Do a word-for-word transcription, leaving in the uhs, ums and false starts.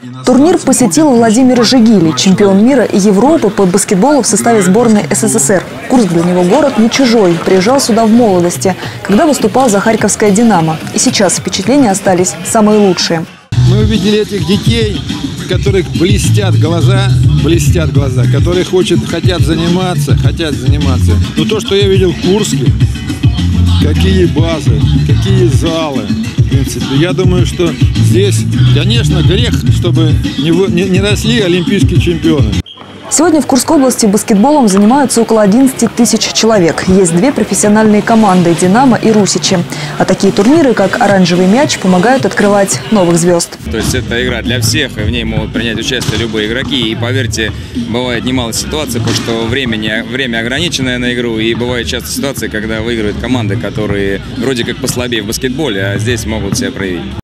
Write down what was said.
Турнир посетил Владимир Жигили, чемпион мира и Европы по баскетболу в составе сборной СССР. Курск для него город не чужой. Приезжал сюда в молодости, когда выступал за харьковское «Динамо». И сейчас впечатления остались самые лучшие. Мы увидели этих детей, которых блестят глаза, блестят глаза, которые хотят, хотят заниматься, хотят заниматься. Но то, что я видел в Курске, какие базы, какие залы, в принципе, я думаю, что здесь, конечно, грех, чтобы не, не, не росли олимпийские чемпионы. Сегодня в Курской области баскетболом занимаются около одиннадцати тысяч человек. Есть две профессиональные команды – «Динамо» и «Русичи». А такие турниры, как «Оранжевый мяч», помогают открывать новых звезд. То есть это игра для всех, и в ней могут принять участие любые игроки. И поверьте, бывает немало ситуаций, потому что времени, время ограниченное на игру. И бывают часто ситуации, когда выигрывают команды, которые вроде как послабее в баскетболе, а здесь могут себя проявить.